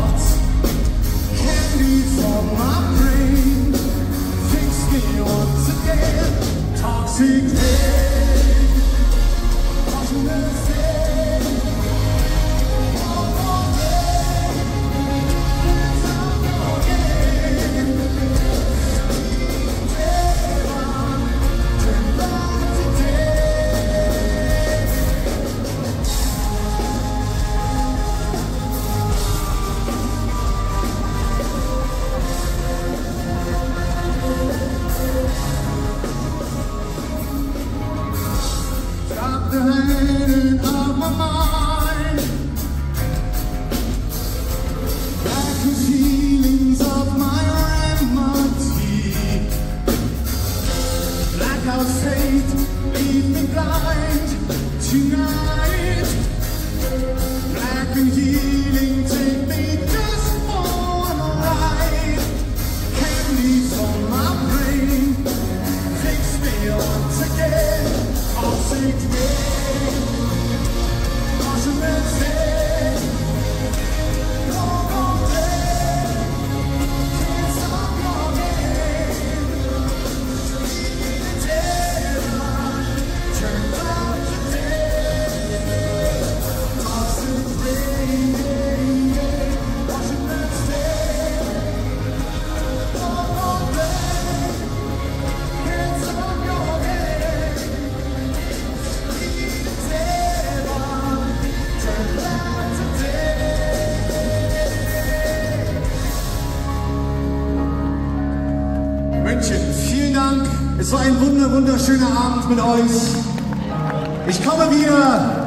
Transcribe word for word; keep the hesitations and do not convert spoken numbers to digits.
thoughts, candies on my brain, fix me once again, toxic day, passionate day, all for day, it's all again, turn back today. Stop the hanging of my mind, back to feelings of my remedy. Blackout fate, leave me blind tonight. Black and healing, take me just for a ride. Candies on my brain, fix me once again. I'll say today, passionate day, long all day, can't stop longing. Terror, turn back today. Toxic rain, passionate day, long all day, can't stop longing. München, vielen Dank. Es war ein wunder, wunderschöner Abend mit euch. Ich komme wieder.